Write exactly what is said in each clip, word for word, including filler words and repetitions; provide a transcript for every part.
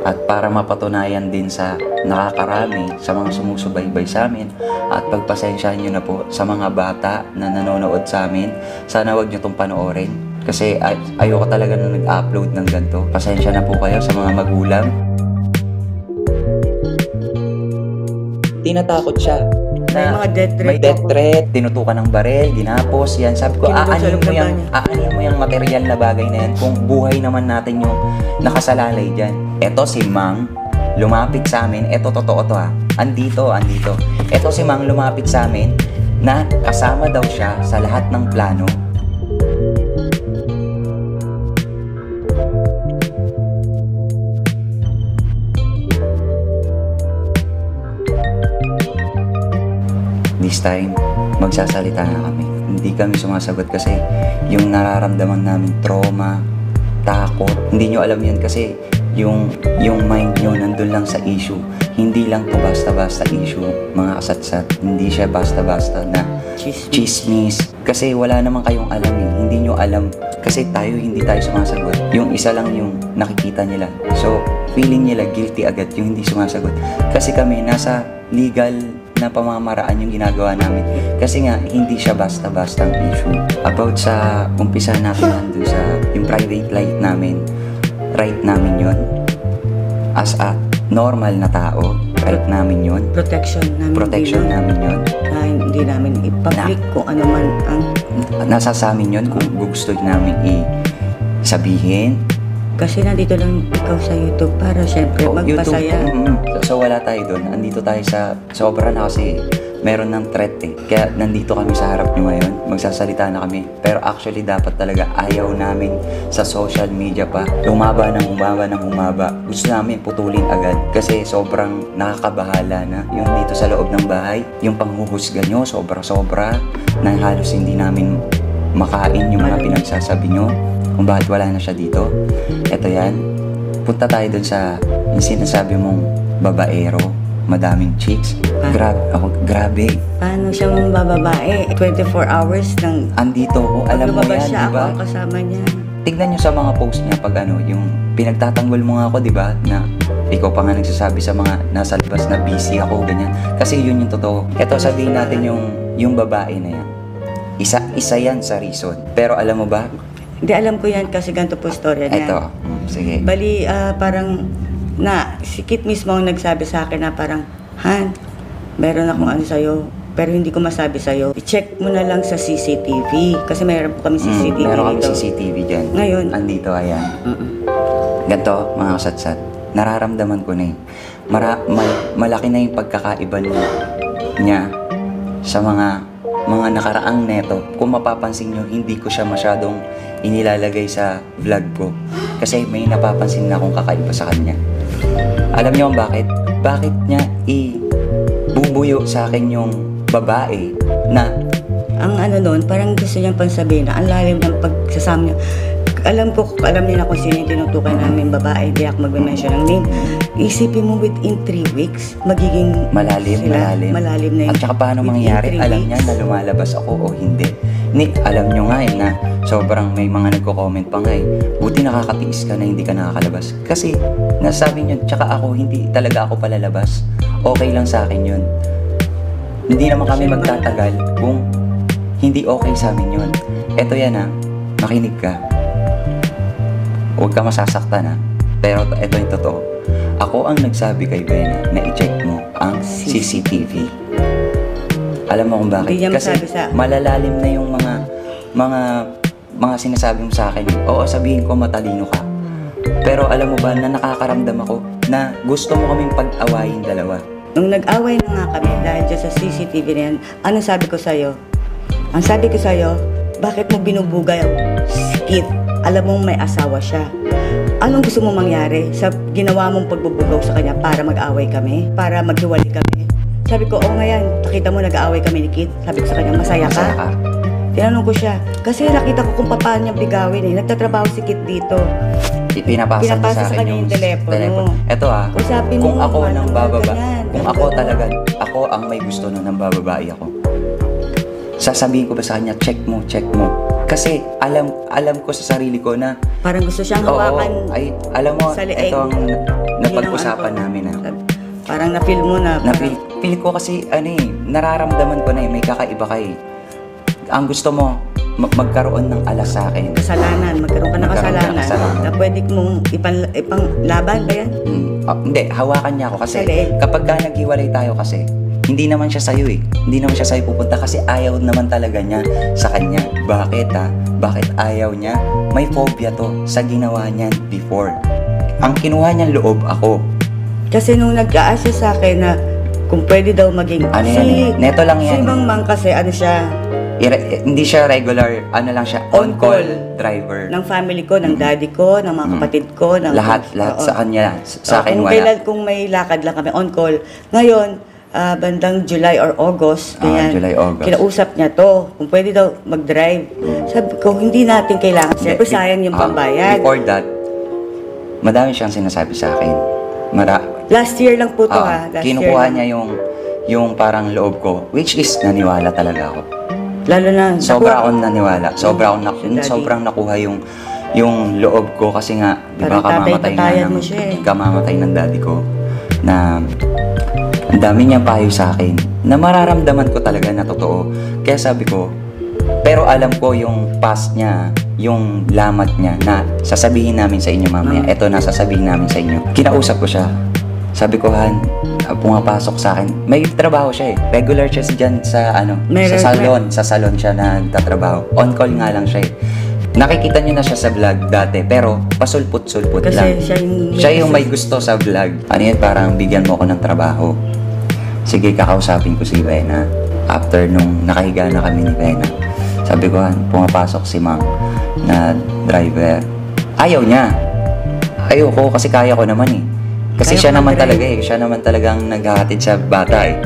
At para mapatunayan din sa nakakarami, sa mga sumusubaybay sa amin, at pagpasensyahan nyo na po sa mga bata na nanonood sa amin, sana wag nyo itong panoorin. Kasi ay ayoko talaga na nag-upload ng ganito. Pasensya na po kayo sa mga magulang. Tinatakot siya. May Na mga death threat may death ako. threat, tinutukan ng barel, ginapos, yan. Sabi ko, Kinulong sa aanin loob mo ng yung, banyo. aanin mo yung material na bagay na yan kung buhay naman natin yung nakasalalay dyan. Eto si Mang, lumapit sa amin. Eto, totoo to ha. Andito, andito. Eto si Mang lumapit sa amin na kasama daw siya sa lahat ng plano. This time, magsasalita na kami. Hindi kami sumasagot kasi yung nararamdaman namin trauma, takot. Hindi nyo alam yan kasi yung, yung mind nyo nandun lang sa issue. Hindi lang to basta-basta issue, mga kasatsat. Hindi siya basta-basta na Chismis. chismis. Kasi wala naman kayong alam eh. Hindi nyo alam. Kasi tayo, hindi tayo sumasagot. Yung isa lang yung nakikita nila. So, feeling nila guilty agad yung hindi sumasagot. Kasi kami, nasa legal na pamamaraan yung ginagawa namin. Kasi nga, hindi siya basta-bastang issue. About sa umpisa natin nandun sa yung private life namin, right namin yon. As a normal na tao, right namin yon. Protection namin. Protection din, namin yon. Na hindi namin i-public kung ano man ang... Nasa sa amin yon kung gusto namin i-sabihin. Kasi nandito lang ikaw sa YouTube para syempre Oh, magpasaya. YouTube. Mm-hmm. So, so wala tayo doon. Andito tayo sa sobra na kasi meron ng threat eh. Kaya nandito kami sa harap nyo ngayon. Magsasalita na kami. Pero actually dapat talaga ayaw namin sa social media pa. Humaba ng humaba ng humaba. Gusto namin putulin agad. Kasi sobrang nakakabahala na. Yung dito sa loob ng bahay, yung panghuhusga nyo, sobra-sobra. Na halos hindi namin makain yung mga pinagsasabi nyo. Kung bakit wala na siya dito. Eto yan. Punta tayo dun sa yung sinasabi mong babaero, madaming chicks. Grabe, ako, grabe. Paano siya mong bababae? twenty-four hours ng... Andito ako, alam mo lumabas yan, siya, di ako ba? ang kasama niya. Tignan nyo sa mga post niya pag ano, yung pinagtatanggol mo nga ako, di ba? Na ikaw pa nga nagsasabi sa mga nasa labas na busy ako, ganyan. Kasi yun yung totoo. Eto, sabihin natin yung, yung babae na yan. Isa, isa yan sa reason. Pero alam mo ba? Hindi, alam ko yan kasi ganito po istorya niya. Eto, mm, sige. Bali, ah, parang na, si Kit mismo ang nagsabi sa akin na parang, Han, meron akong ano sa'yo, pero hindi ko masabi sa'yo. I-check mo na lang sa C C T V. Kasi mayroon po kami C C T V Mm, meron kami dito. C C T V dyan. Ngayon. Andito, ayan. Mm-mm. Ganto, mga kasatsat. Nararamdaman ko na eh. Mara, mal- malaki na yung pagkakaiba niya, niya sa mga mga nakaraang neto. Kung mapapansin nyo, hindi ko siya masyadong inilalagay sa vlog ko. Kasi may napapansin na akong kakaiba sa kanya. Alam niyo kung bakit? Bakit niya i-bubuyo sa akin yung babae na Ang ano noon, parang gusto niyang pansabihin na ang lalim ng pagsasama niya. Alam ko, alam niya na kung sino yung tinutukan namin babae, hindi ako mag-mention ng name. Isipin mo within three weeks, magiging malalim, sila, malalim. malalim na yun. At saka paano Within mangyayari, three alam weeks. niya na lumalabas ako o hindi. Nick, alam nyo nga eh na sobrang may mga nagko-comment pa nga eh. Buti nakakatiis ka na hindi ka nakakalabas. Kasi nasabi nyo, tsaka ako hindi talaga ako palalabas. Okay lang sa akin yun. Hindi naman kami magtatagal kung hindi okay sa amin yun. Eto yan ha, makinig ka. Huwag ka masasaktan ha. Pero ito yung totoo. Ako ang nagsabi kay Bena na i-check mo ang C C T V. Alam mo kung bakit? Hindi niya Kasi masabi sa- malalalim na yung mga mga mga sinasabi mo sa akin. Oo, sabihin ko matalino ka. Pero alam mo ba na nakakaramdam ako na gusto mo kaming pag-awayin dalawa. Nung nag-away na nga kami dahil dyan sa C C T V na yan, anong sabi ko sa'yo? Ang sabi ko sa'yo, bakit mo binubugay si Kit? Alam mong may asawa siya. Anong gusto mo mangyari sa ginawa mong pagbubugaw sa kanya para mag-away kami? Para maghiwalay kami? Sabi ko, oh ngayon, nakita mo nag-aaway kami ni Kit. Sabi ko sa kanya, masaya ka? Masaya ka? Tinanong ko siya, kasi nakita ko kung paano niya bigawin eh. Nagtatrabaho si Kit dito. Pinapasa, Pinapasa sa sa akin kanya yung telepono. Ito ah, Usapin kung mo, ako ano, nang bababa, ganyan, kung ganyan, ako ganyan. talaga, ako ang may gusto nun, nang bababae ako. Sasabihin ko ba sa kanya, check mo, check mo. Kasi alam alam ko sa sarili ko na Parang gusto siyang oo, hawakan. ay alam mo, sa leeg. ito ang Yun ang napag-usapan ano ko. namin, ha. Parang na-feel mo na. Na feel, feel ko kasi ano eh, nararamdaman ko na eh, may kakaiba ka eh. Ang gusto mo, ma- magkaroon ng alas sa akin. Kasalanan, magkaroon ka ng Magkaroon ka ng kasalanan, kasalanan. na pwede mong ipang, ipang laban ba yan? Hmm. Ah, hindi, hawakan niya ako kasi Sa leeg. kapag ka naghiwalay tayo kasi, hindi naman siya sa'yo eh. Hindi naman siya sa'yo pupunta kasi ayaw naman talaga niya sa kanya. Bakit ha? Bakit ayaw niya? May phobia to sa ginawa niyan before. Ang kinuha niyang loob ako. Kasi nung nag-aasya sa akin na kung pwede daw maging Ano yan eh? Neto lang si yan. Mang Mang kasi ano siya, Ire- hindi siya regular, ano lang siya, On-call. on-call driver. ng family ko, ng daddy ko, ng mga Mm. kapatid ko, ng Lahat, lahat Oo. sa kanya. Sa sa Oo, akin kung wala. kailan, kung may lakad lang kami on call. Ngayon, ah, bandang July or August, Ah, ganyan, July, August. kinausap niya to, kung pwede daw mag-drive. Sabi ko, hindi natin kailangan. Siyempre, Be- sayang yung ah, pambayad. Before that, madami siyang sinasabi sa akin. Mara, Last year lang po to ah, ha. Last kinukuha year niya lang. yung yung parang loob ko, which is naniwala talaga ako. Lalo na, Sobra nakuha- akong naniwala. Sobra akong nak- Si Daddy. sobrang nakuha yung yung loob ko kasi nga, di ba, Parang kamamatay nga tatay-tatayan ng, mo siya eh. kamamatay ng daddy ko na ang dami niyang payo sa akin na mararamdaman ko talaga na totoo. Kaya sabi ko, pero alam ko yung past niya, yung lamat niya na sasabihin namin sa inyo mamaya. Mm. Ito na sasabihin namin sa inyo. Kinausap ko siya. Sabi ko, Han, ah, pumapasok sa akin. May trabaho siya eh. Regular siya dyan sa ano, Meron- sa salon. Sa salon siya nagtatrabaho. On call nga lang siya eh. Nakikita niyo na siya sa vlog dati, pero pasulput-sulput Kasi lang. siya yung, Siya yung may gusto sa vlog. Ano yun, parang bigyan mo ako ng trabaho. Sige, kakausapin ko si Bena. After nung nakahiga na kami ni Bena, sabi ko, "Han, pumapasok si Mang na driver." Ayaw niya. Ayoko kasi kaya ko naman eh. Kasi Kaya siya ko naman mag-drive. talaga eh. Siya naman talagang naghahatid sa bata eh.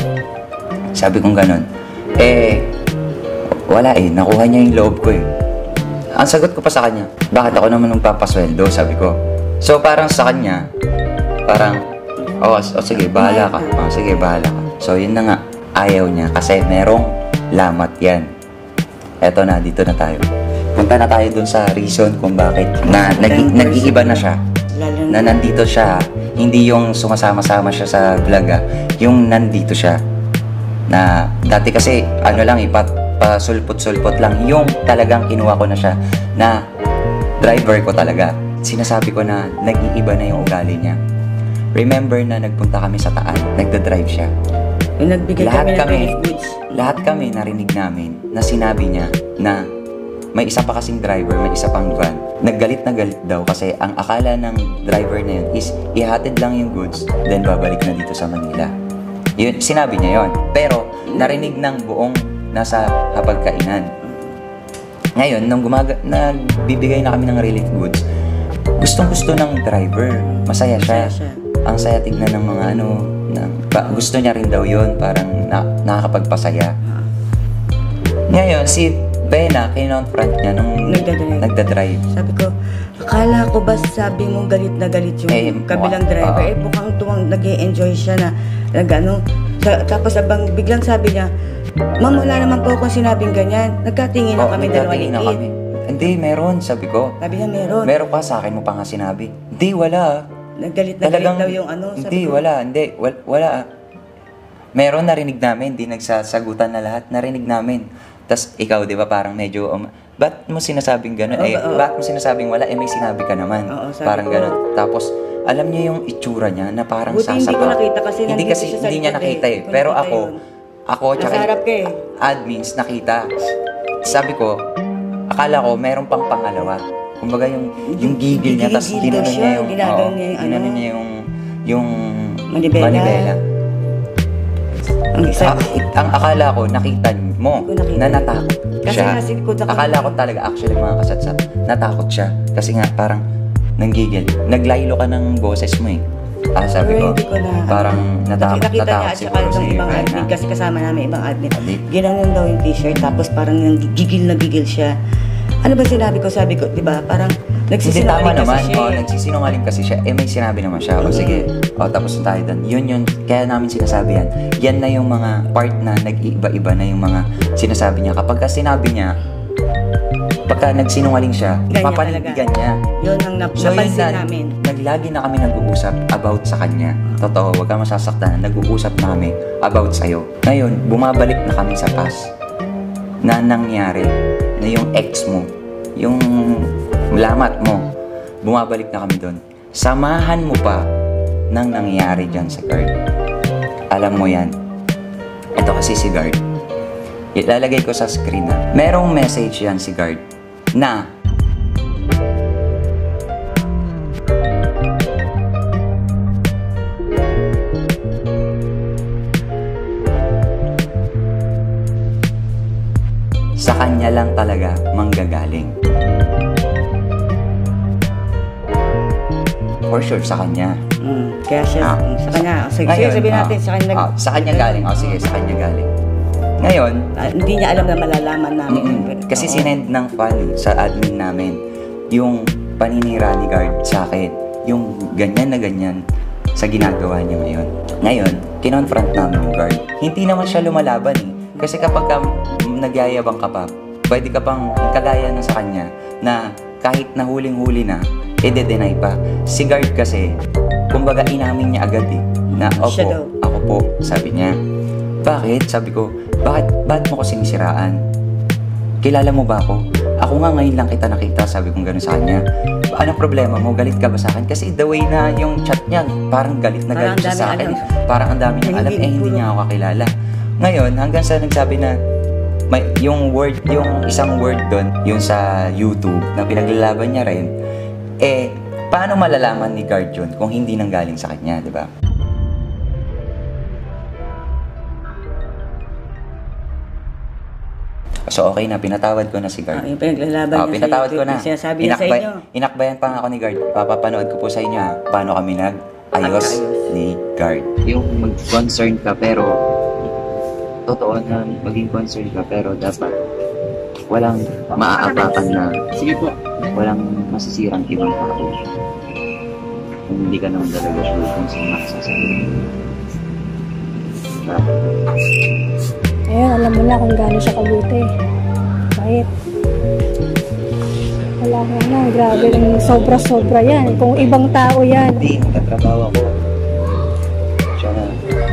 Sabi kong ganun. Eh, wala eh. Nakuha niya yung loob ko eh. Ang sagot ko pa sa kanya, bakit ako naman magpapasweldo? Sabi ko. So parang sa kanya, parang, oh, s- oh sige, bahala ka. Oh, sige, bahala ka. So yun na nga, ayaw niya kasi merong lamat yan. Eto na, dito na tayo. Punta na tayo dun sa reason kung bakit na nag- nag-iiba na siya. Lalo Na nandito siya, hindi yung sumasama-sama siya sa vlog ah, yung nandito siya. Na dati kasi ano lang eh, pat, pasulpot-sulpot lang, yung talagang kinuha ko na siya na driver ko talaga. Sinasabi ko na nag-iiba na yung ugali niya. Remember na nagpunta kami sa Taal, nagda-drive siya. yung nagbigay Lahat kami ng kami, relief goods. lahat kami narinig namin na sinabi niya na may isa pa kasing driver, may isa pang van. Naggalit na galit daw kasi ang akala ng driver na yun is ihatid lang yung goods, then babalik na dito sa Manila. Yun, sinabi niya yon. Pero narinig ng buong nasa hapagkainan. Ngayon, nung gumaga, nagbibigay na kami ng relief goods, gustong gusto ng driver. Masaya siya. Masaya siya. Ang saya tignan ng mga ano, na, ba, gusto niya rin daw yon, parang na, nakakapagpasaya. Ngayon, si Bena, kinonfront niya nung Nagdadrive. nagdadrive. Sabi ko, akala ko ba sabi mo galit na galit yung Eh, kabilang mukha- driver? oo. eh, mukhang tuwang nag-e-enjoy siya na, nag-ano. Sa, tapos abang biglang sabi niya, Ma'am, wala naman po akong sinabing ganyan. Nagkatingin na Oo, kami dalawa nagkatingin ni na Kid. kami. Hindi, meron, sabi ko. Sabi niya, meron. Meron pa sa akin mo pa nga sinabi. Hindi, wala. Naggalit na galit daw yung ano. Hindi, Sabi ko, wala. Hindi, wala. wala. Meron, narinig namin. Hindi nagsasagutan na lahat. Narinig namin. Tapos ikaw, di ba, parang medyo, um, ba't mo sinasabing gano'n? Oo, eh, oo. ba't mo sinasabing wala? Eh, may sinabi ka naman. Oo, sabi parang ko. gano'n. Tapos, alam niya yung itsura niya na parang Buti sasapa. hindi ko nakita kasi Hindi nandito kasi, siya sa hindi niya likod nakita eh. eh. Hindi ko Pero nakita ako, yun. ako, tsaka Nasa harap ka eh. admins, nakita. Sabi ko, akala ko, meron pang pangalawa. Kumbaga yung, yung gigil niya, tapos Gigil daw ginanon siya, niya yung, ginaganon oo, niya yung ginanon ano. niya yung, yung Manibela. manibela. Ang isa, Ah, ang akala ko, nakita mo Hindi ko nakita. na natakot Kasi siya. nasa likod ako. Akala ko talaga, actually mga kasatsat, natakot siya. Kasi nga, parang nanggigil. Naglaylo ka ng boses mo eh. Ah, sabi pero ko, hindi ko na, parang natakot, nakita niya natakot at saka siguro yung si ibang Bena. admin, kasi kasama namin ibang admin. Admin. Ginanon daw yung t-shirt, tapos parang gigil na gigil siya. Ano ba sinabi ko? Sabi ko, di ba, parang Hindi tama nagsisinungaling naman. kasi siya. Oh, eh. nagsisinungaling kasi siya. Eh, may sinabi naman siya. O, sige. O, tapos na tayo doon. Yun yun. Kaya namin sinasabi yan. Yan na yung mga part na nag-iiba-iba na yung mga sinasabi niya. Kapag ka sinabi niya, Pagka nagsinungaling siya, Ganyan papanindigan niya. Yun ang nap- So, yun napansin na, namin. naglagi na kami nag-uusap about sa kanya. Totoo, huwag ka masasaktan. Nag-uusap na kami about sa'yo. Ngayon, bumabalik na kami sa past na nangyari na yung ex mo, yung lamat mo, bumabalik na kami doon. Samahan mo pa ng nangyari dyan sa guard. Alam mo yan. Ito kasi si guard. Ilalagay ko sa screen na merong message yan si guard na sa kanya lang talaga manggagaling. For sure, sa kanya. Mm, kaya siya, Ah, mm, sa kanya. Sige, Ngayon, sige, sabihin natin, ah, sa kanya. ah, sa kanya galing. O sige, sa kanya galing. Ngayon, Ah, hindi niya alam na malalaman namin. mm, kasi Oo. sinend ng fan sa admin namin yung paninira ni guard sa akin. Yung ganyan na ganyan sa ginagawa niya ngayon. Ngayon, kinonfront namin yung guard. Hindi naman siya lumalaban eh. Kasi kapag ka, mm, nagyayabang ka pa, pwede ka pang kagaya na sa kanya na kahit na huling-huli na, i-deny pa. Si guard kasi, kumbaga inamin niya agad eh, na Siya opo, daw. ako po, sabi niya. Bakit? Sabi ko, bakit, bakit mo ko sinisiraan? Kilala mo ba ako? Ako nga ngayon lang kita nakita, sabi kong gano'n sa kanya. Anong problema mo? Galit ka ba sa akin? Kasi the way na yung chat niya, parang galit na Parang galit siya ang sa daming akin. Parang ang dami niyang alam, Hindi, eh hindi puro- niya ako kakilala. Ngayon, hanggang sa nagsabi na, may, yung word, yung isang word doon, yung sa YouTube, na pinaglalaban niya rin, eh, paano malalaman ni guard yun kung hindi nanggaling sa kanya, di ba? So, okay na, pinatawad ko na si Ah, guard. yung pinaglalaban Ah, niya pinatawad sa ko YouTube, na. yung sinasabi niya sa Inakbay- inyo. Inakbayan pa nga ako ni guard. Papapanood ko po sa inyo ha, paano kami nag-ayos Nag-ayos. ni guard. Yung mag-concern ka pero totoo na maging concern ka pero dapat walang maaapakan na Sige po. walang masisirang ibang tao. Kung hindi ka naman talaga sure kung sino nakasasabi. Diba? Ayun, alam mo na kung gaano siya kabuti. Bait. Wala ka na, grabe rin. Sobra-sobra yan. Kung ibang tao yan. Hindi, nagtatrabaho ako. Siya na.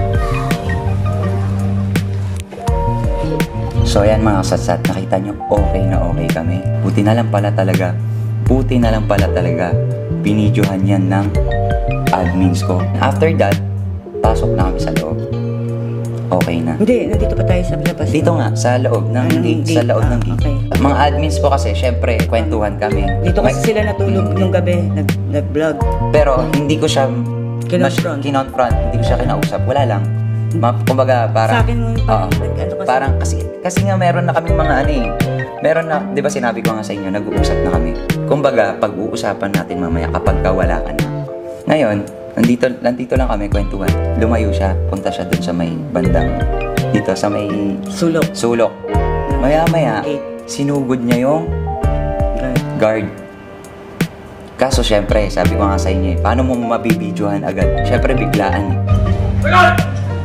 So ayan mga kasatsat, nakita nyo okay na okay kami. Buti na lang pala talaga, buti na lang pala talaga, binidyohan yan ng admins ko. After that, pasok na kami sa loob. Okay na. Hindi, nandito pa tayo sa labas. Dito nga, sa loob ng Anong gate, gate? sa loob Ah, ng gate. okay. Mga admins po kasi, syempre, kwentuhan kami. Dito kasi May- sila natulog nung gabi, nag, nag-vlog. Pero hindi ko siya Kinonfront. mas- kinonfront, hindi ko siya kinausap. Wala lang. Ma- kumbaga, parang... Sa akin mo yung parang Oo. nag- ano kasi. Parang kasi, kasi nga meron na kaming mga ano eh. Meron na, di ba sinabi ko nga sa inyo, nag-uusap na kami. Kumbaga, pag-uusapan natin mamaya kapag ka wala ka na. Ngayon, nandito, nandito lang kami kwentuhan. Lumayo siya, punta siya dun sa may bandang, dito sa may Sulok. sulok. Maya-maya, Gate. sinugod niya yung Guard. guard. Kaso syempre, sabi ko nga sa inyo eh, paano mo mabibidyohan agad? Syempre biglaan eh.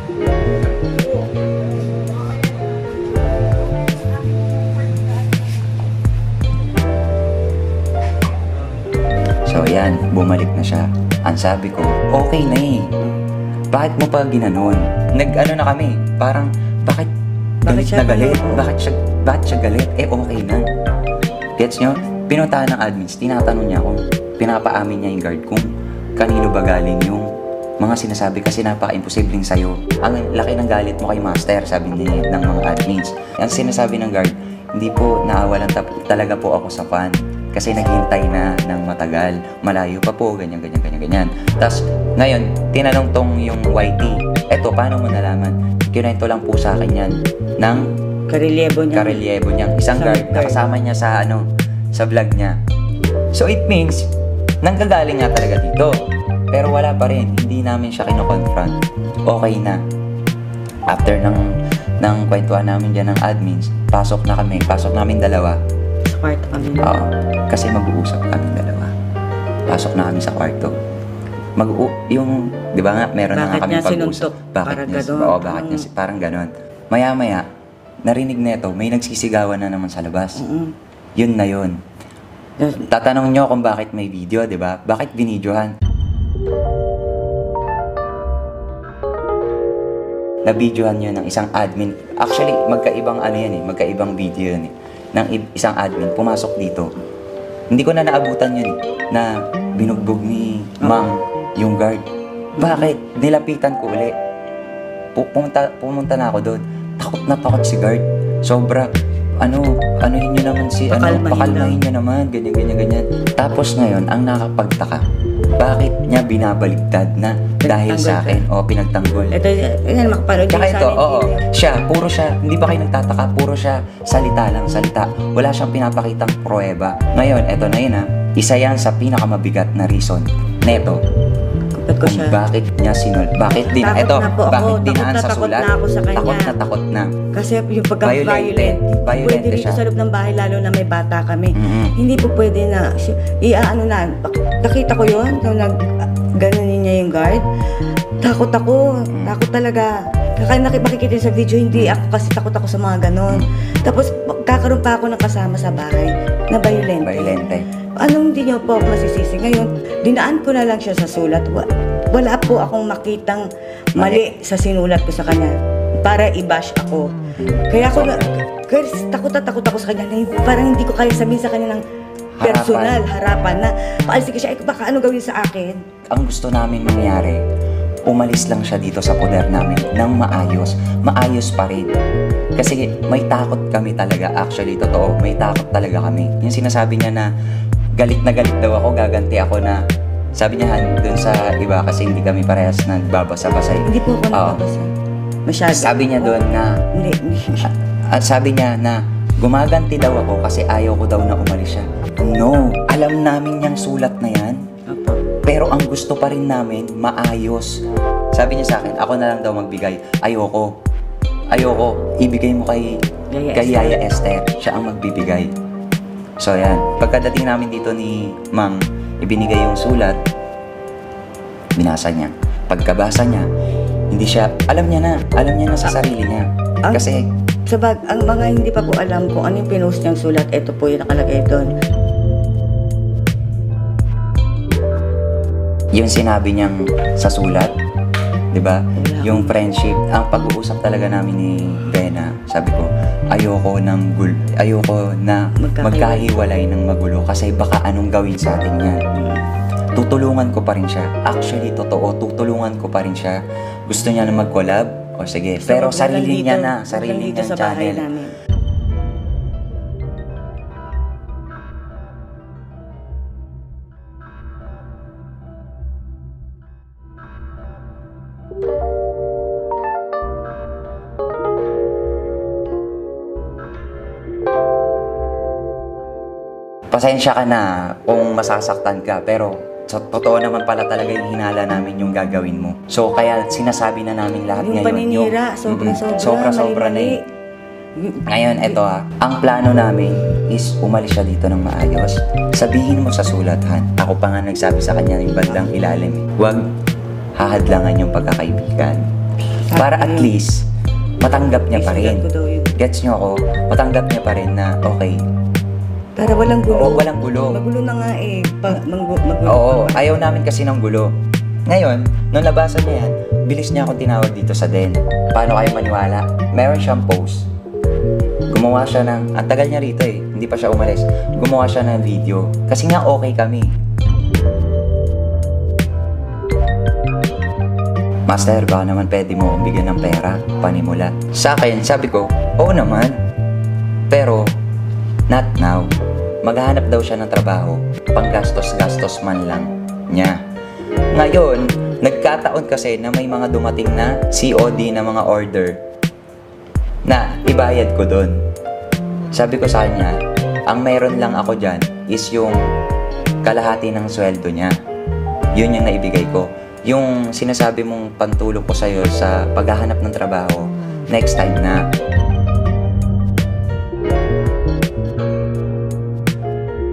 So yan, bumalik na siya. Ang sabi ko, okay na eh. Bakit mo pa ginanon? Nag-ano na kami, parang bakit galit Bakit siya na galit? galit? Bakit siya, bakit siya galit? Eh okay na. Gets nyo? Pinuntahan ng admins, tinatanong niya kung pinapaamin niya yung guard kung kanino ba galing yung mga sinasabi kasi napaka-imposibleng sa'yo. Ang laki ng galit mo kay master, sabi niya ng mga admins. Ang sinasabi ng guard, hindi po naawalan tap- talaga po ako sa fan kasi naghintay na ng matagal. Malayo pa po, ganyan, ganyan, ganyan, ganyan. Tapos, ngayon, tinanong tong yung Y T, eto, paano mo nalaman? Kinento lang po sa akin yan ng Karelyebo niya. karelyebo niyang isang Isang guard guard. na kasama niya sa ano sa vlog niya. So it means nanggagaling nga talaga dito. Pero wala pa rin, hindi namin siya kino-confront. Okay na. After ng ng kwentuhan namin diyan ng admins, pasok na kami, pasok namin dalawa. Sa kwarto kami. Oo, kasi mag-uusap kami dalawa. Pasok na kami sa kwarto. Mag yung, di ba nga, meron na Bakit nga kami niya pag-uusap. sinuntok? Bakit Parang niya, ganon. oo, bakit niya, si- parang ganon. Maya-maya, narinig neto, may nagsisigawan na naman sa labas. Mm-mm. Yun na yun. Tatanong nyo kung bakit may video, di ba? Bakit binidyohan? Na-videohan yun ng isang admin. Actually, magkaibang ano yan eh, magkaibang video yun eh. Ng i- isang admin, pumasok dito. Hindi ko na naabutan yun eh, na binugbog ni Mang yung guard. Bakit? Nilapitan ko uli. Pu- Pumunta, pumunta na ako doon. Takot na takot si guard. Sobra. Ano, anuhin nyo naman si, ano, Pakalmahin pakalmahin nyo naman, ganyan, ganyan, ganyan. Tapos ngayon, ang nakapagtaka, bakit niya binabaligtad na dahil sa akin, o pinagtanggol. Ito, yan, makapanood Tsaka yung ito, silent oo, video. siya, puro siya, hindi ba kayo nagtataka, puro siya, salita lang, salita. Wala siyang pinapakitang pruweba. Ngayon, eto na yun ha, isa yan sa pinakamabigat na reason. Neto, Ba't ko kung siya? bakit niya sinul, bakit din, Takot eto, na po ako, bakit takot dinaan na sa takot sulat, na ako sa kanya. takot na takot na. Kasi yung pagka-violent, Violent. Violent pwede rito siya. sa loob ng bahay, lalo na may bata kami. Mm-mm. Hindi po pwede na, si- iaano na, nakita ko yun, nung nag, ganunin niya yung guard. Takot ako, Mm. takot talaga. Kaya nakikita sa video, hindi ako kasi takot ako sa mga ganon. Tapos, kakaroon pa ako ng kasama sa bahay na violent. Violente. Anong hindi niyo po ako masisisi? Ngayon, dinaan ko na lang siya sa sulat. Wa- Wala po akong makitang mali sa sinulat ko sa kanya para i-bash ako. Kaya ako na, kaya takot na takot ako sa kanya. Na parang hindi ko kaya sabihin sa kanya ng personal, harapan, na paalisin ko siya, eh, baka ano gawin sa akin? Ang gusto namin mangyari, umalis lang siya dito sa poder namin ng maayos. Maayos pa rin. Kasi may takot kami talaga. Actually, totoo, may takot talaga kami. Yung sinasabi niya na galit na galit daw ako, gaganti ako na, sabi niya han, dun sa iba kasi hindi kami parehas nagbabasa-basa. Hindi po ako Oo. nababasa. Masyado. Sabi niya doon na, Hindi, hindi. at sabi niya na gumaganti daw ako kasi ayaw ko daw na umalis siya. No, alam namin yung sulat na yan. Opo. Pero ang gusto pa rin namin, maayos. Sabi niya sa akin, ako na lang daw magbigay. Ayoko. Ayoko. Ibigay mo kay, Yaya kay Esther. Yaya Esther. Siya ang magbibigay. So, yan. Pagkadating namin dito ni Mang, ibinigay yung sulat, binasa niya. Pagkabasa niya, hindi siya, alam niya na, alam niya na sa sarili niya. Ang- Kasi, Sa bag, ang mga hindi pa po alam kung ano yung pinost niyang sulat, ito po yung nakalagay doon. yung sinabi niyang sa sulat, di ba? Wala. Yung friendship, ang pag-uusap talaga namin ni Bena, sabi ko, ayoko ng gul ayoko na Magkakahiwalay. magkahiwalay ng magulo kasi baka anong gawin sa atin yan. Tutulungan ko pa rin siya. Actually, totoo, tutulungan ko pa rin siya. Gusto niya na mag-collab? O sige. Pero So, wag lang sarili dito, niya na, wag lang sarili dito niyang sa bahay channel. namin. Pasensya ka na kung masasaktan ka, pero sa totoo naman pala talaga yung hinala namin yung gagawin mo. So, kaya sinasabi na namin lahat Yung ngayon. paninira, sobra, Mm-mm, sobra, sobra-sobra na mali-mali. eh. Ngayon, eto ha. Ang plano namin is umalis siya dito ng maayos. Sabihin mo sa sulatan. Ako pa nga nagsabi sa kanya yung bandang ilalim. eh. Huwag hahadlangan yung pagkakaibigan. Para at least, matanggap niya pa rin. Isulat ko daw yun. Gets niyo ako? Matanggap niya pa rin na, okay, Para walang gulo. Oo, walang gulo. Magulo na nga eh. Pa, manggu, magulo. Oo, ayaw namin kasi ng gulo. Ngayon, nung labasan niya yan, bilis niya akong tinawag dito sa den. Paano kayo maniwala? Meron siyang post. Gumawa siya ng, ang tagal niya rito eh, hindi pa siya umalis. Gumawa siya ng video. Kasi nga okay kami. Master, baka naman pwede mo akong bigyan ng pera, panimula. Sa akin, sabi ko, oo naman. Pero, not now. Maghahanap daw siya ng trabaho, panggastos-gastos man lang niya. Ngayon, nagkataon kasi na may mga dumating na C O D na mga order na ibayad ko doon. Sabi ko sa kanya, ang meron lang ako dyan is yung kalahati ng sweldo niya. Yun yung naibigay ko. Yung sinasabi mong pantulong ko sa'yo sa paghahanap ng trabaho, next time na.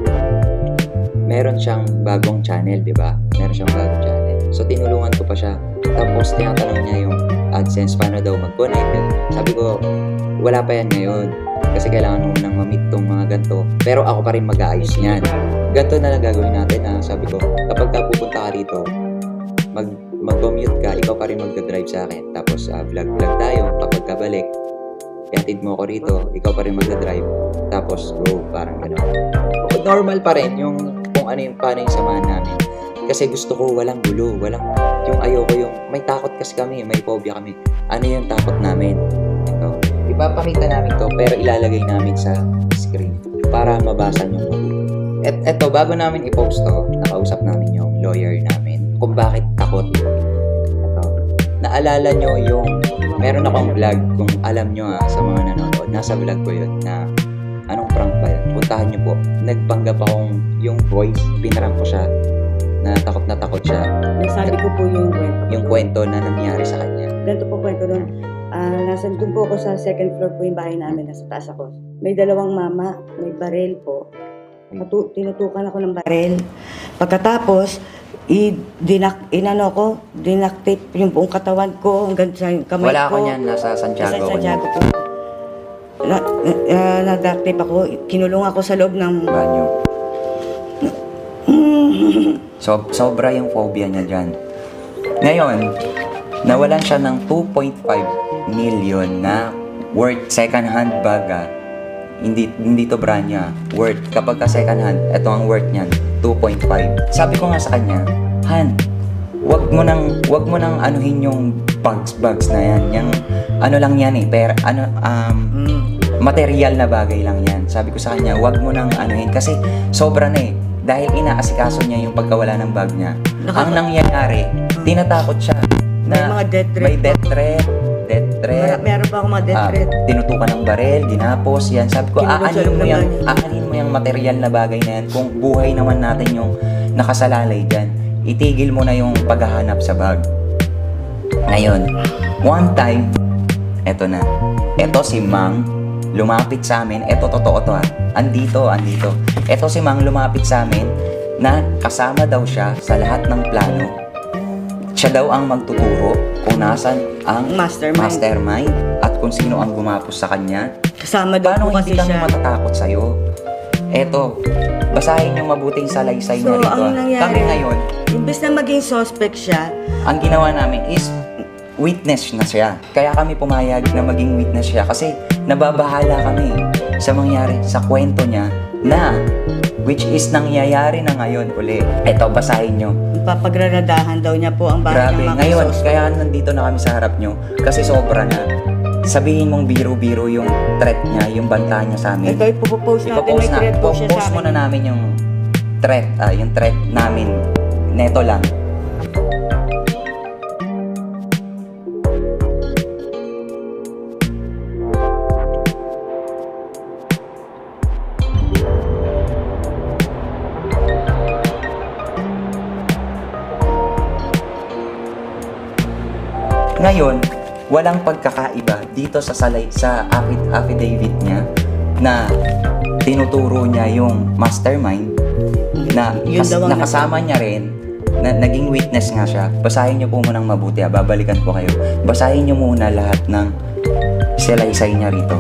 Meron siyang bagong channel, di ba? Meron siyang bagong channel. So, tinulungan ko pa siya Tapos tinatanong niya yung AdSense, paano daw mag-connect. Sabi ko, wala pa yan ngayon. Kasi kailangan mo nang ma-meet tong mga ganito. Pero ako pa rin mag-aayos niyan. Ganito na lang gagawin natin na sabi ko, kapag ka pupunta ka rito, mag mag-commute ka, ikaw pa rin magdadrive sa akin. Tapos uh, vlog-vlog tayo, kapag kabalik, ihatid mo ako rito, ikaw pa rin magdadrive. Tapos go, parang gano'n. Normal pa rin yung kung ano yung paano yung samahan namin. Kasi gusto ko walang gulo, walang yung ayoko yung may takot kasi kami, may phobia kami. Ano yung takot namin? Ito. Ipapakita namin to pero ilalagay namin sa screen para mabasa nyo mabuti. Et eto, bago namin i-post to, nakausap namin yung lawyer namin kung bakit takot. Ito. Naalala nyo yung meron akong vlog, kung alam nyo ha, sa mga nanonood, nasa vlog ko yun na anong prank ba yun? Puntahan nyo po. Nagpanggap akong yung voice, pinarang ko siya na takot na takot siya. Nasabi ko po yung kwento. Yung kwento na nangyari sa kanya. Ganito po kwento doon. Uh, nasa doon po ako sa second floor po yung bahay namin. Nasa taas ako. May dalawang mama, may barel po. Matu- tinutukan ako ng barel. Pagkatapos, i-dinak, inano ko, dinaktape yung buong katawan ko hanggang sa yung kamay Wala ko. ako niyan, nasa Santiago Nasa ako Santiago niyan. po. Na, uh, nag-duct ako, kinulong ako sa loob ng Banyo. So, sobra yung phobia niya dyan. Ngayon, nawalan siya ng two point five million na worth second hand bag ah. Hindi, hindi to brand niya. Worth, kapag ka second hand, ito ang worth niyan, two point five. Sabi ko nga sa kanya, Han, wag mo nang, wag mo nang anuhin yung bags, bags na yan. Yung, ano lang yan eh, per, ano, um, material na bagay lang yan. Sabi ko sa kanya, wag mo nang anuhin kasi sobra na eh. Dahil inaasikaso niya yung pagkawala ng bag niya. Nakaka- Ang nangyayari, tinatakot siya na May mga death threat may pa death threat, death threat. Mer- meron pa ako mga death Ah, threat. tinutukan ng barel, ginapos, yan. Sabi ko, Kinulong sa aanin loob mo ng yung, banyo. aanin mo yung material na bagay na yan. Kung buhay naman natin yung nakasalalay dyan, itigil mo na yung paghahanap sa bag. Ngayon, one time, eto na. Eto si Mang, lumapit sa amin. Eto, totoo to ha. Andito, andito. Eto si Mang lumapit sa amin na kasama daw siya sa lahat ng plano. Siya daw ang magtuturo kung nasan ang Mastermind. mastermind at kung sino ang gumapos sa kanya. Kasama daw Paano po hindi kasi kami siya. matatakot sa'yo? Eto, basahin yung mabuting salaysay So, niya rito. ang ah. nangyari- Kami ngayon, Imbes na maging suspect siya, ang ginawa namin is witness na siya. Kaya kami pumayag na maging witness siya kasi nababahala kami sa mangyari sa kwento niya na which is nangyayari na ngayon uli. Eto, basahin nyo. papagraradahan daw niya po ang bahay Grabe. ng mga Ngayon, suspect. kaya nandito na kami sa harap nyo kasi sobra na. Sabihin mong biro-biro yung threat niya, yung banta niya sa amin. Ito, ipopost natin, may Ipopost na, threat po siya sa post akin. muna namin yung threat, ah, yung threat namin. Neto lang. Ngayon, walang pagkakaiba dito sa salay sa affid- affidavit niya na tinuturo niya yung mastermind na Yun kas- daw ang nakasama niya rin na naging witness nga siya. Basahin niyo po munang mabuti, ah. Babalikan ko kayo. Basahin niyo muna lahat ng salaysay niya rito.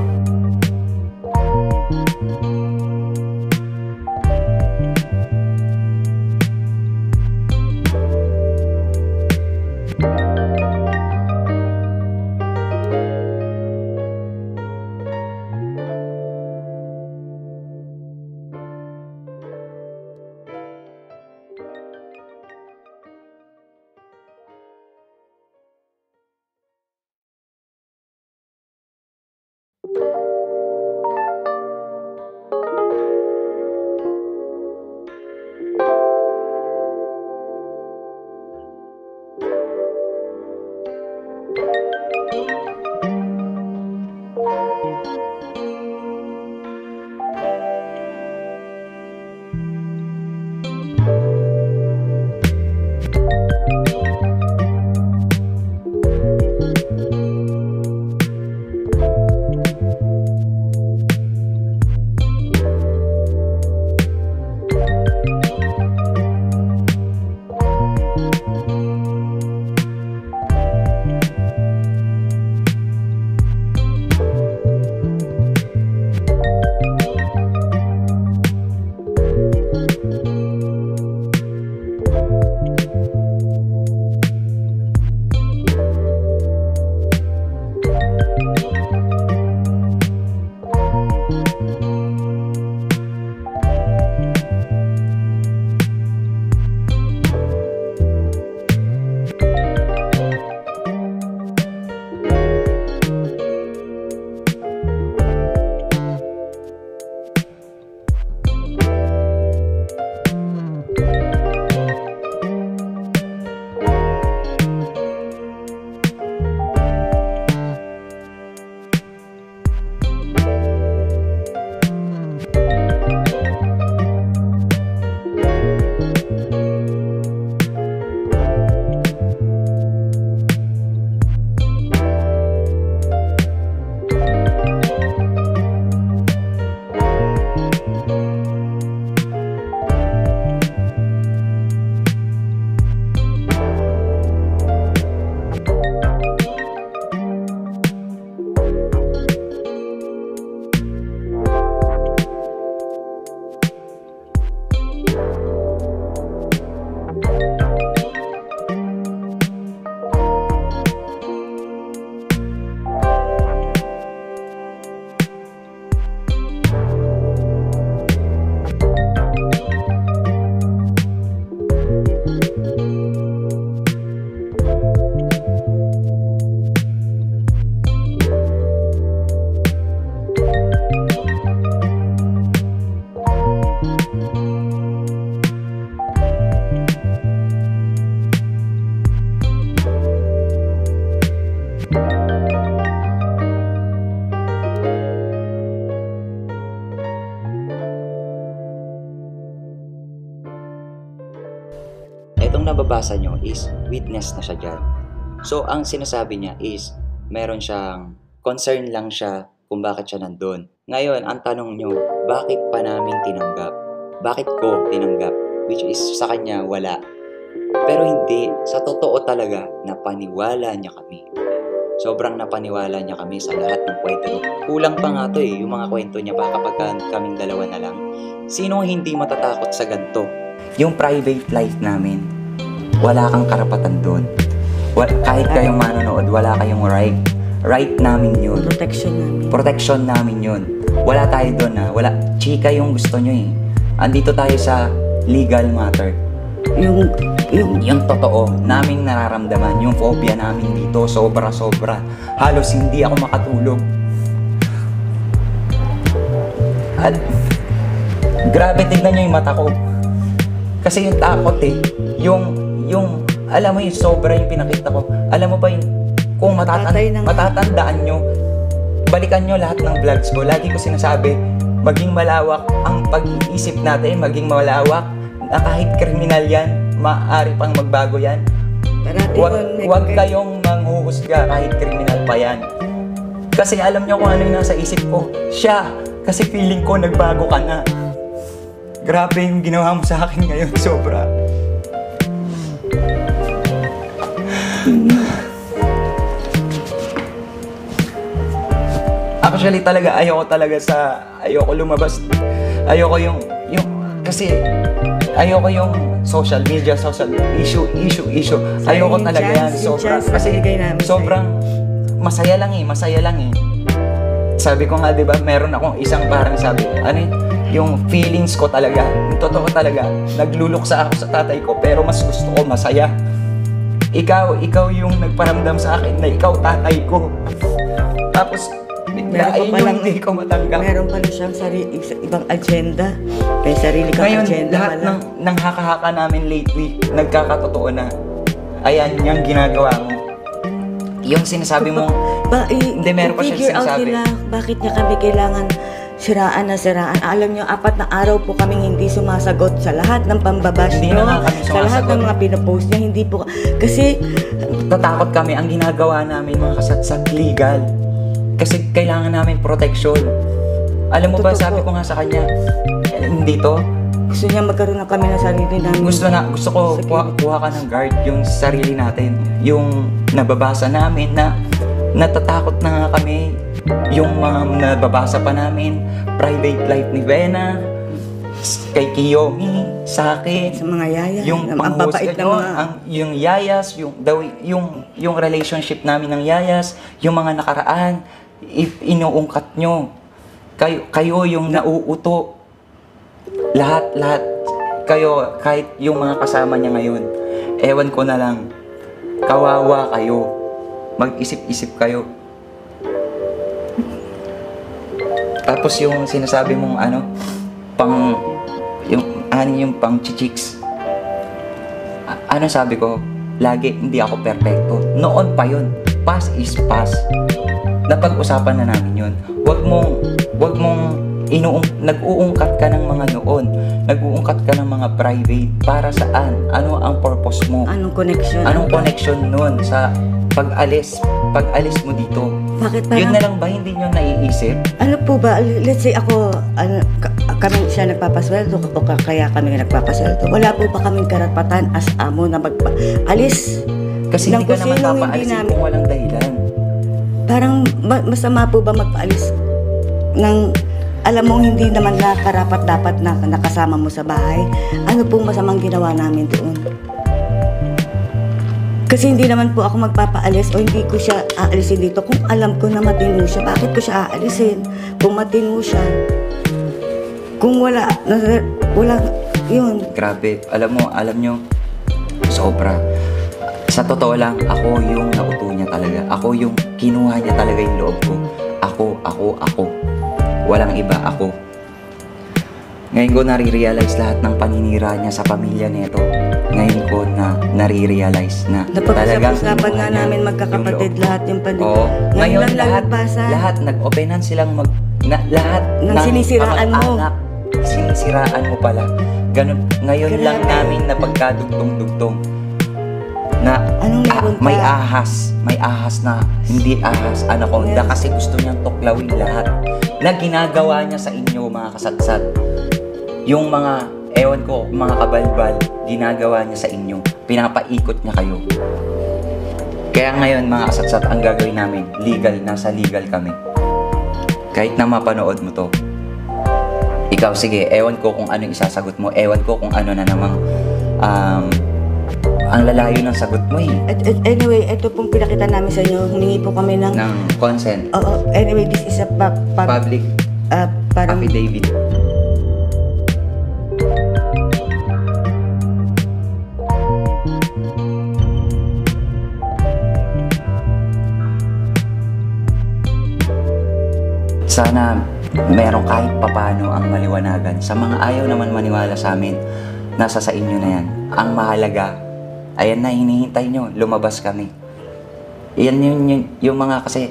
Itong nababasa nyo is witness na siya dyan. So, ang sinasabi niya is, meron siyang concern lang siya kung bakit siya nandun. Ngayon, ang tanong nyo, bakit pa namin tinanggap? Bakit ko tinanggap? Which is, sa kanya, wala. Pero hindi, sa totoo talaga, napaniwala niya kami. Sobrang napaniwala niya kami sa lahat ng kwento. Kulang pa nga to eh, yung mga kwento niya pa kapag kaming dalawa na lang. Sino hindi matatakot sa ganito? Yung private life namin, wala kang karapatan doon. Kahit kayong manonood, wala kayong right. Right namin yun. Protection namin. Protection namin yun. Wala tayo doon ha. Wala. Chika yung gusto nyo eh. Andito tayo sa legal matter. Yung, yung, Yung totoo, naming nararamdaman. Yung phobia namin dito, sobra-sobra. Halos hindi ako makatulog. At, grabe, tignan nyo yung mata ko. Kasi yung takot eh. Yung, yung, alam mo yung sobra yung pinakita ko. Alam mo ba yung, kung matatan Tatay ng- matatandaan nyo, balikan nyo lahat ng vlogs ko. Lagi ko sinasabi, maging malawak ang pag-iisip natin, maging malawak na kahit kriminal yan, maaari pang magbago yan. parati Huwag, ko, huwag kayong manghuhusga kahit kriminal pa yan. Kasi alam nyo kung ano yung nasa isip ko. Siya, kasi feeling ko nagbago ka na. Grabe yung ginawa mo sa akin ngayon, sobra. Actually talaga, ayoko talaga sa, ayoko lumabas. Ayoko yung, yung, kasi, ayoko yung social media, social issue, issue, issue. Ayoko Yung talaga yan. chance, yung Sobrang, chance na kasi binigay namin sa'yo. sobrang, masaya lang eh, masaya lang eh. Sabi ko nga, di ba, meron akong isang parang sabi, ano eh, yung feelings ko talaga, yung totoo talaga, nagluluksa ako sa tatay ko, pero mas gusto ko masaya. Ikaw, ikaw yung nagparamdam sa akin na ikaw tatay ko. Tapos, bigla Meron ayun pa yung palang- hindi ko matanggap. meron pala siyang sarili, ibang agenda. May sarili kang Ngayon, agenda lahat pala. ng, ng haka-haka namin lately, nagkakatotoo na. Ayan, yung ginagawa mo. Yung sinasabi mo, Ba, i- Hindi, meron pa siyang i-figure out sinasabi. nila bakit niya kami kailangan siraan na siraan. Alam niyo, apat na araw po kaming hindi sumasagot sa lahat ng pambabash Hindi niyo, na nga kami sa lahat sumasagot. ng mga pinopost niya, hindi po. Kasi, tatakot kami. Ang ginagawa namin, mga kasatsat, legal. Kasi kailangan namin protection. Alam mo ba, Totoo sabi po. ko nga sa kanya, eh, hindi to. gusto niya magkaroon na kami ng sarili namin. Gusto na, gusto ko Sige. kuha, kuha ka ng guard yung sarili natin. Yung nababasa namin na natatakot na nga kami. Yung mga nababasa pa namin, private life ni Vena, kay Kiyomi, sa akin. Sa mga yaya. Yung ang babait panghusga ng nyo, mga... ang, yung yayas, yung, daw, yung, yung relationship namin ng yayas, yung mga nakaraan, if inuungkat nyo. Kayo, kayo yung nauuto. Lahat, lahat. Kayo, kahit yung mga kasama niya ngayon, ewan ko na lang, kawawa kayo. Mag-isip-isip kayo. Tapos yung sinasabi mong ano, pang, yung, ano yung pang chichiks. A- ano sabi ko, lagi hindi ako perpekto. Noon pa yun. Past is past. Napag-usapan na namin yun. Huwag mong, huwag mong inuung, nag-uungkat ka ng mga noon. Nag-uungkat ka ng mga private. Para saan? Ano ang purpose mo? Anong connection? Anong connection nun sa pag-alis? Pag-alis mo dito? Bakit Yun parang... na lang ba hindi nyo naiisip? Ano po ba, let's say ako, ano, ka- kami siya nagpapasweldo o ka- kaya kami nagpapasweldo. Wala po ba kaming karapatan as amo na magpa-alis? Kasi Ng hindi ka naman kusinong hindi papaalisin namin- kung walang dahilan. Parang ma- masama po ba magpaalis ng alam mong hindi naman na karapat dapat na nakasama mo sa bahay? Ano pong masamang ginawa namin doon? Kasi hindi naman po ako magpapaalis o hindi ko siya aalisin dito kung alam ko na matino siya. Bakit ko siya aalisin? Kung matino siya, kung wala, na, wala, yun. Grabe, alam mo, alam nyo, sobra. Sa totoo lang, ako yung nauto niya talaga. Ako yung kinuha niya talaga yung loob ko. Ako, ako, ako. Walang iba, ako. Ngayon ko nare-realize lahat ng paninira niya sa pamilya nito. Ngayon ko na nare-realize na talagang Napag-usapan kinuha nga niya namin yung magkakapatid loob ko. lahat yung pandi. Oo. Ngayon, lang lahat, lalabasa. lahat nag-openan silang mag... Na, lahat Nang sinisiraan mo. kamag-anak, sinisiraan mo pala. Ganun, ngayon lang Grabe. namin na pagkadugtong-dugtong na Anong ah, meron may pa? ahas, may ahas na hindi ahas, anaconda, Yes. kasi gusto niyang tuklawin lahat na ginagawa niya sa inyo, mga kasatsat. Yung mga, ewan ko, mga kabalbal, ginagawa niya sa inyo. Pinapaikot niya kayo. Kaya ngayon, mga kasatsat, ang gagawin namin, legal, nasa legal kami. Kahit na mapanood mo to. Ikaw, sige, ewan ko kung ano isasagot mo. Ewan ko kung ano na namang um, ang lalayo ng sagot mo eh. At, at anyway, ito pong pinakita namin sa inyo. Humingi po kami ng... Ng consent. Oo, anyway, this is a pa, pa, Public ah, parang... affidavit. Sana meron kahit papano ang maliwanagan. Sa mga ayaw naman maniwala sa amin, nasa sa inyo na yan. Ang mahalaga, ayan na, hinihintay nyo, lumabas kami. Yan yun, yun, yung mga kasi,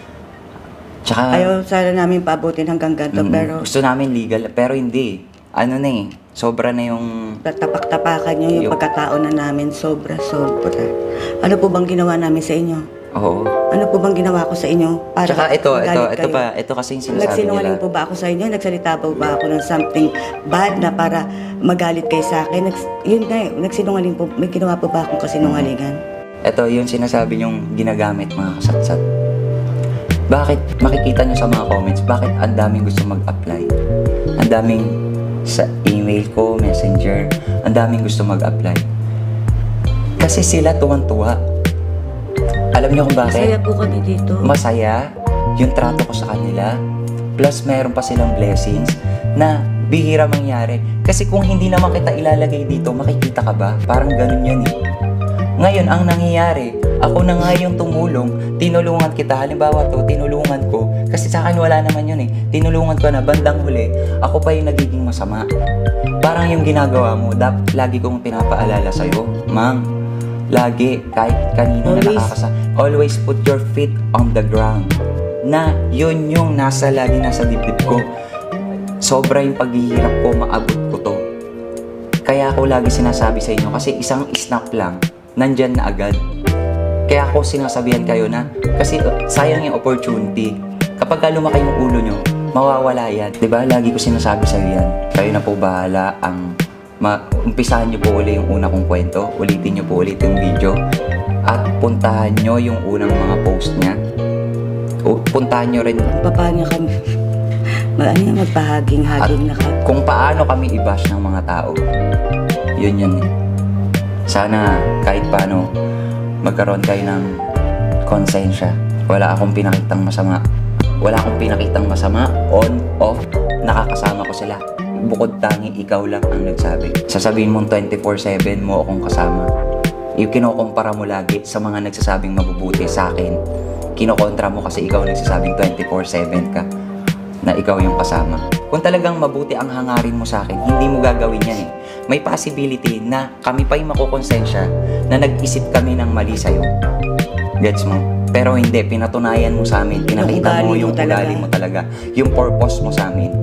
tsaka, Ayaw sana namin paabutin hanggang ganito, mm, pero gusto namin legal, pero hindi. Ano na eh, sobra na yung, tapak-tapakan nyo yung Yung- pagkatao na namin. Sobra, sobra. Ano po bang ginawa namin sa inyo? oo. Ano po bang ginawa ko sa inyo? Para Tsaka ito, ito, magalit ito kayo? pa, ito kasi yung sinasabi Nagsinungaling nila. po ba ako sa inyo? Nagsalita po ba ako ng something bad na para magalit kayo sa akin? Nags, yun na, eh, nagsinungaling po. May ginawa po ba akong kasinungalingan? Ito yung sinasabi nyong ginagamit, mga kasatsat. Bakit, makikita nyo sa mga comments, bakit ang daming gusto mag-apply? Ang daming sa email ko, messenger, ang daming gusto mag-apply. Kasi sila tuwang-tuwa. Alam niyo kung bakit? Masaya po kami dito. Masaya yung trato ko sa kanila. Plus, meron pa silang blessings na bihira mangyari. Kasi kung hindi naman kita ilalagay dito, makikita ka ba? Parang ganun yan eh. Ngayon, ang nangyayari, ako na nga yung tumulong, tinulungan kita. Halimbawa to, tinulungan ko. Kasi sa akin wala naman yun eh. Tinulungan ko na, bandang huli, ako pa yung nagiging masama. Parang yung ginagawa mo, dap, lagi kong pinapaalala sa'yo, Mang, lagi, kahit kanino na Always. nakakasa, always put your feet on the ground. Na yun yung nasa, lagi nasa dibdib ko. Sobra yung paghihirap ko, maabot ko to. Kaya ako lagi sinasabi sa inyo, kasi isang snap lang, nandyan na agad. Kaya ako sinasabihan kayo na, kasi uh, sayang yung opportunity. Kapag ka lumaki yung ulo nyo, mawawala yan. Diba? Lagi ko sinasabi sa yan. Kayo na po bahala ang ma-umpisahan nyo po ulit yung una kong kwento. Ulitin nyo po ulit yung video. At puntahan nyo yung unang mga post niya. O, puntahan nyo rin Paano kami? Ano yung magpahaging-haging na ka? kung paano kami i-bash ng mga tao. Yun yun eh. Sana kahit paano magkaroon kayo ng konsensya. Wala akong pinakitang masama. Wala akong pinakitang masama. On, off, nakakasama ko sila. Bukod tangi, ikaw lang ang nagsabi. Sasabihin mong twenty-four seven mo akong kasama. Yung kinukumpara mo lagi sa mga nagsasabing mabubuti sa akin. Kinokontra mo kasi ikaw nagsasabing twenty-four seven ka na ikaw yung kasama. Kung talagang mabuti ang hangarin mo sa akin, hindi mo gagawin yan eh. May possibility na kami pa yung makukonsensya na nag-isip kami ng mali sa'yo. Gets mo? Pero hindi, pinatunayan mo sa amin, pinakita mo ugali mo yung talaga. ugali mo talaga, yung purpose mo sa amin.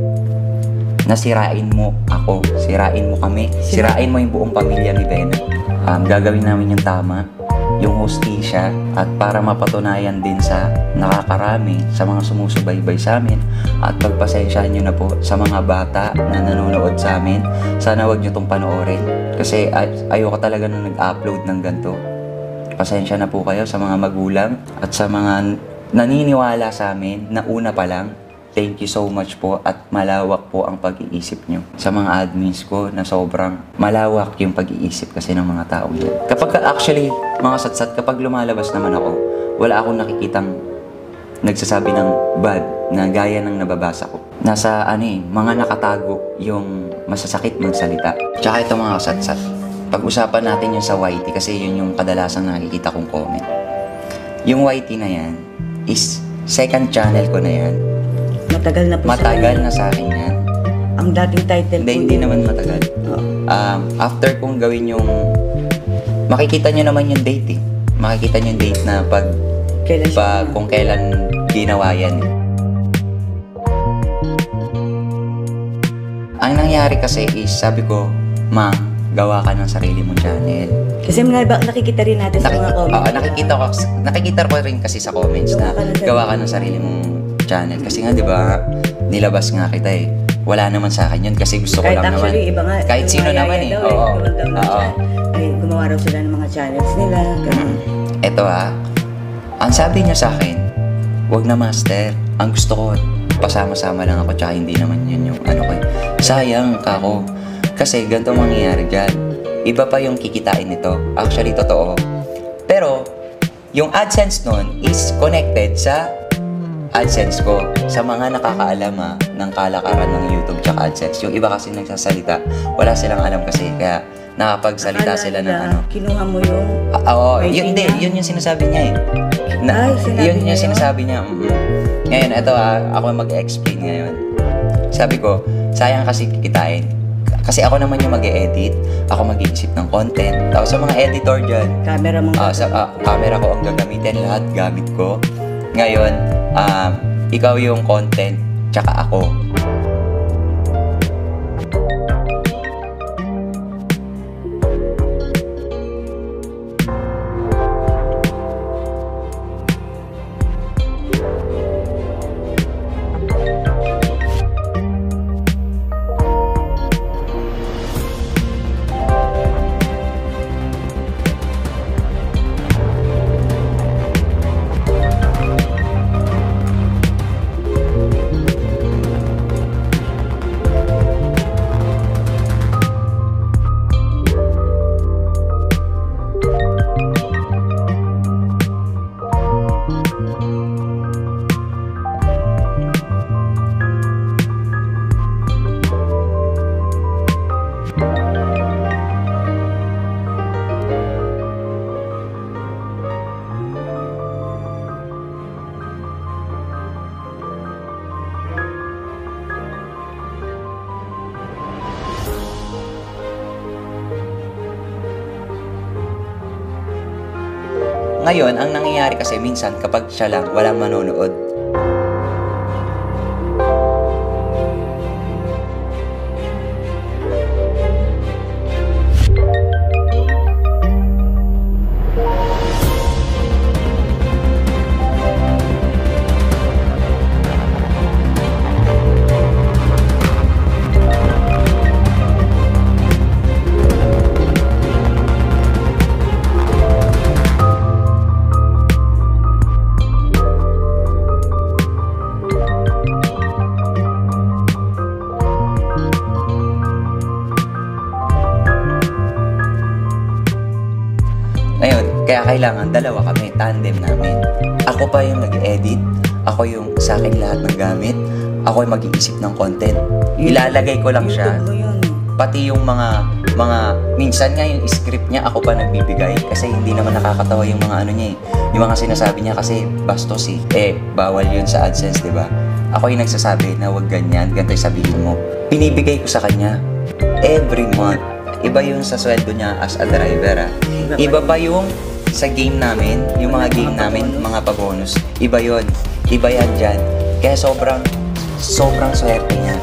Nasirain mo ako, sirain mo kami, sirain mo yung buong pamilya ni Vena. Um, gagawin namin yung tama, yung hostisya, at para mapatunayan din sa nakakarami, sa mga sumusubaybay sa amin, at pagpasensyahan nyo na po sa mga bata na nanonood sa amin. Sana wag nyo tong panoorin kasi ay- ayoko talaga na nag-upload ng ganito. Pasensya na po kayo sa mga magulang at sa mga naniniwala sa amin na una pa lang. Thank you so much po at malawak po ang pag-iisip nyo. Sa mga admins ko na sobrang malawak yung pag-iisip kasi ng mga taong yun. Kapag actually, mga satsat, kapag lumalabas naman ako, wala akong nakikitang nagsasabi ng bad na gaya ng nababasa ko. Nasa ano eh, mga nakatago yung masasakit magsalita. Tsaka ito mga kasatsat, pag-usapan natin yung sa Y T kasi yun yung kadalasang nakikita kong comment. Yung Y T na yan is second channel ko na yan. Matagal na po Matagal sa na sa akin yan. Ang dating title Hindi, po hindi yun. naman matagal. Oo. Um, after kong gawin yung... Makikita nyo naman yung date eh. Makikita nyo yung date na pag... Kailan siya? pag kung kailan ginawa yan eh. Ang nangyari kasi is, sabi ko, Mang, gawa ka ng sarili mong channel. Kasi mga, nakikita rin natin sa mga Nakiki- comments. Oo, nakikita ko, nakikita ko rin kasi sa comments na Gawa ka ng sarili gawa ka ng sarili mong channel. Kasi nga, di ba, nilabas nga kita eh. Wala naman sa akin yun kasi gusto ko Kahit lang actually, naman. iba nga, Kahit yung sino mga naman yaya eh. daw Oo. gawan daw ng Oo. chan- ay, gumawa raw sila ng mga channels nila. Ganun. Eto ah, ang sabi niya sa akin, wag na master. Ang gusto ko, pasama-sama lang ako tsaka hindi naman yun yung ano ko. eh. Sayang kako. Kasi ganito mangyayari dyan. Iba pa yung kikitain nito. Actually, totoo. Pero, yung AdSense nun is connected sa AdSense ko. Sa mga nakakaalam ah, ng kalakaran ng YouTube tsaka AdSense. Yung iba kasi nagsasalita, wala silang alam kasi. Kaya nakapagsalita Akala sila ng nila, ano. Kinuha mo yung... Ah, oo, May yun, hindi, tina? yun yung sinasabi niya eh. Na, Ay, sinabi yun niya yung yun? sinasabi niya. mm Ngayon, ito ah, ako mag-explain ngayon. Sabi ko, sayang kasi kikitain. Kasi ako naman yung mag-e-edit, ako mag-iisip ng content. Tapos sa mga editor dyan, Camera mo. ah, sa ah, camera ko ang gagamitin, lahat gamit ko. Ngayon, um, ikaw yung content, tsaka ako. Ngayon, ang nangyayari kasi minsan kapag siya lang, walang manonood. Ngayon, kaya kailangan dalawa kami, tandem namin. Ako pa yung nag-edit, ako yung sa akin lahat ng gamit, ako yung mag-iisip ng content. Ilalagay ko lang siya, YouTube mo yun. pati yung mga, mga, minsan nga yung script niya ako pa nagbibigay kasi hindi naman nakakatawa yung mga ano niya eh. Yung mga sinasabi niya kasi bastos eh. Eh, bawal yun sa AdSense, di ba? Ako yung nagsasabi na wag ganyan, ganito yung sabihin mo. Binibigay ko sa kanya every month. Iba yung sa sweldo niya as a driver ah. Iba pa yung sa game namin, yung mga game namin, mga pabonus. Iba yon, iba yan dyan. Kaya sobrang, sobrang swerte niya.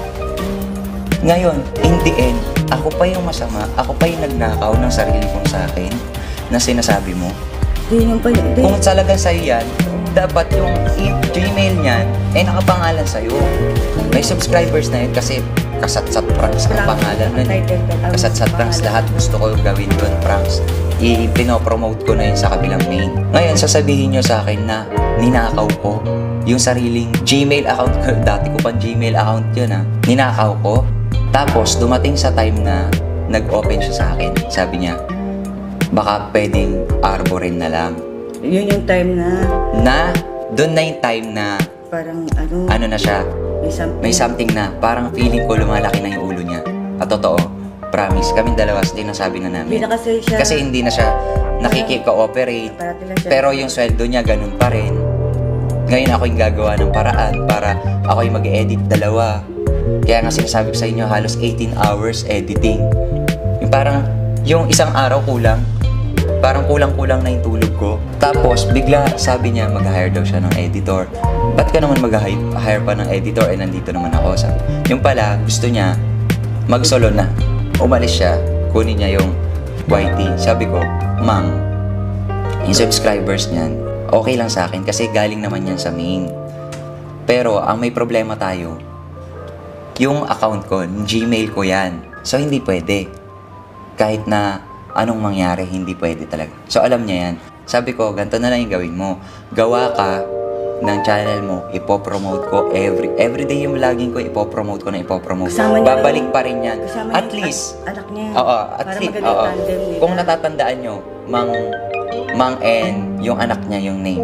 Ngayon, in the end, ako pa yung masama, ako pa yung nagnakaw ng sarili kong sa akin na sinasabi mo. Di yun pa yun. Di. Kung talaga sa'yo yan, dapat yung i- Gmail niyan ay nakapangalan sa'yo. May subscribers na yun kasi kasatsat pranks ang pangalan nun. eh. Kasatsat pranks, lahat gusto ko gawin doon, pranks. I-pinopromote ko na yun sa kabilang main. Ngayon, sasabihin nyo sa akin na ninakaw ko yung sariling Gmail account ko. Dati ko pa Gmail account yun ah. Ninakaw ko. Tapos, dumating sa time na nag-open siya sa akin. Sabi niya, baka pwedeng arborin na lang. Yun yung time na Na, doon na yung time na, parang ano, ano na siya, may something. may something na, parang feeling ko lumalaki na yung ulo niya. At totoo, promise, kaming dalawa, hindi nasabi na Hindi namin. na kasi siya. Kasi hindi na siya nakikika-operate, Parati lang siya. pero yung sweldo niya ganun pa rin. Ngayon ako yung gagawa ng paraan para ako yung mag-edit dalawa. Kaya nga sinasabi ko sa inyo, halos eighteen hours editing. Yung parang, yung isang araw kulang, parang kulang-kulang na yung tulog ko. Tapos, bigla sabi niya mag-hire daw siya ng editor. Ba't ka naman mag-hire pa ng editor? Eh, nandito naman ako. Sabi. Yung pala, gusto niya mag-solo na. Umalis siya. kunin niya yung Y T. Sabi ko, ma'am, yung subscribers niyan, okay lang sa akin kasi galing naman yan sa main. Pero ang may problema tayo, yung account ko, Gmail ko yan. So hindi pwede. Kahit na anong mangyari, hindi pwede talaga. So alam niya yan. Sabi ko, ganito na lang yung gawin mo. Gawa ka ng channel mo, ipopromote ko every everyday yung vlogging ko, ipopromote ko na ipopromote. Kasama niya Babalik yung- pa rin yan. kasama At yung least, an- anak niya. oo, at Para least, maganda oo. yung tandem nila. Kung natatandaan nyo, Mang, Mang N, yung anak niya, yung name,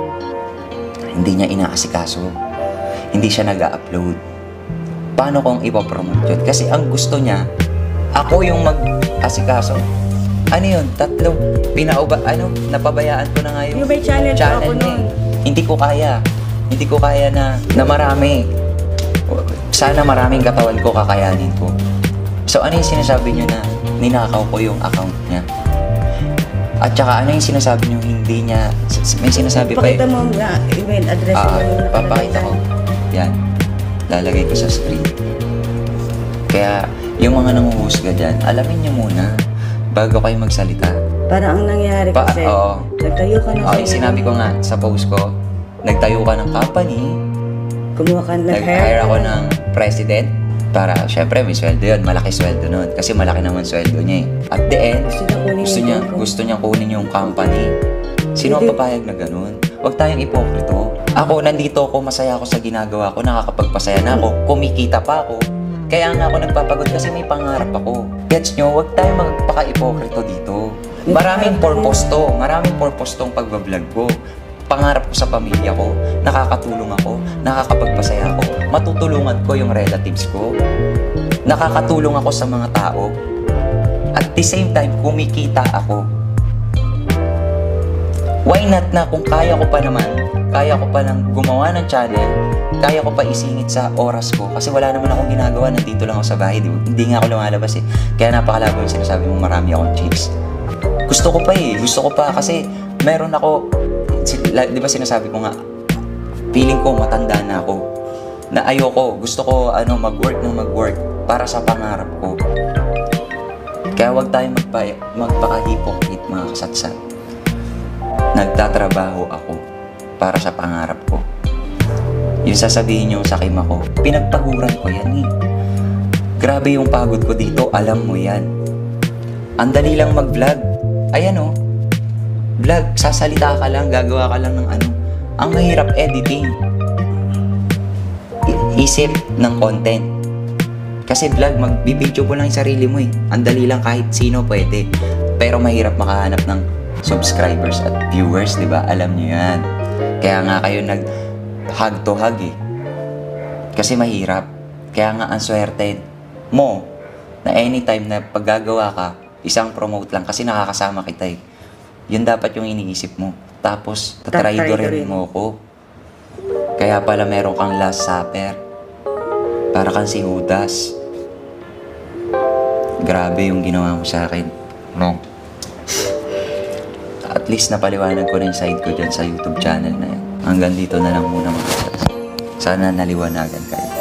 hindi niya inaasikaso. Hindi siya nag-upload. Paano kung ipopromote yun? Kasi ang gusto niya, ako yung mag-asikaso. Ano yun? Tatlong, pinauba, ano, napabayaan ko na nga yung Yung may channel pa ako niya nun. eh. Hindi ko kaya. Hindi ko kaya na, na marami. Sana maraming katawan ko kakayanin ko. So ano yung sinasabi niyo na ninakaw ko yung account niya? At saka ano yung sinasabi niyo hindi niya, may sinasabi pa eh. Pakita mo na email address Ah, mo yung nakalagay papakita ko. dyan. Yan. Lalagay ko sa screen. Kaya, yung mga nanguhusga dyan, alamin niyo muna bago kayo magsalita. Para ang nangyari Pa- kasi, oo. nagtayo ka na Okay, sinabi ko nga sa post ko, nagtayo ka ng company, Kumuha ka, nag-hire ako ng president para, syempre, may sweldo yun. Malaki sweldo nun. Kasi malaki naman sweldo niya eh. At the end, Gusto niya kunin gusto yung niya, company. gusto niya kunin yung company. Sino ang Hindi. papayag na ganun? Huwag tayong ipokrito. Ako, nandito ako, masaya ako sa ginagawa ko, nakakapagpasaya na ako, kumikita pa ako. Kaya nga ako nagpapagod kasi may pangarap ako. Gets nyo? Huwag tayong magpaka-ipokrito dito. Maraming purpose to. Maraming purpose tong pagbablog ko. Pangarap ko sa pamilya ko, nakakatulong ako, nakakapagpasaya ako, matutulungan ko yung relatives ko, nakakatulong ako sa mga tao, at the same time, kumikita ako. Why not na kung kaya ko pa naman, kaya ko pa lang gumawa ng channel, kaya ko pa isingit sa oras ko, kasi wala naman akong ginagawa, nandito lang ako sa bahay, di ba? Hindi nga ako lumalabas eh. Kaya napakalabo yung sinasabi mo, marami akong chicks. Gusto ko pa eh, gusto ko pa kasi meron ako, si- la- di ba sinasabi ko nga, feeling ko matanda na ako. Na ayoko, gusto ko ano mag-work ng mag-work para sa pangarap ko. Kaya wag tayong magpa magpaka-hypocrite mga kasatsat. Nagtatrabaho ako para sa pangarap ko. Yung sasabihin yung sakim ako, pinagpaguran ko yan eh. Grabe yung pagod ko dito, alam mo yan. Ang dali lang mag-vlog. Ayan oh. Vlog, sasalita ka lang, gagawa ka lang ng ano. Ang mahirap editing. I- isip ng content. Kasi vlog, magbibidyo mo lang yung sarili mo eh. Ang dali lang kahit sino pwede. Pero mahirap makahanap ng subscribers at viewers, di ba? Alam nyo yan. Kaya nga kayo nag hug to hug eh. Kasi mahirap. Kaya nga ang swerte mo na anytime na paggagawa ka, isang promote lang kasi nakakasama kita eh. Yun dapat yung iniisip mo. Tapos, tatraidorin Tatraidorin. mo ko. Kaya pala meron kang last supper. Para kang si Judas. Grabe yung ginawa mo sa akin. No. At least napaliwanag ko na yung side ko dyan sa YouTube channel na yan. Hanggang dito na lang muna mga kapatid. Sana naliwanagan kayo.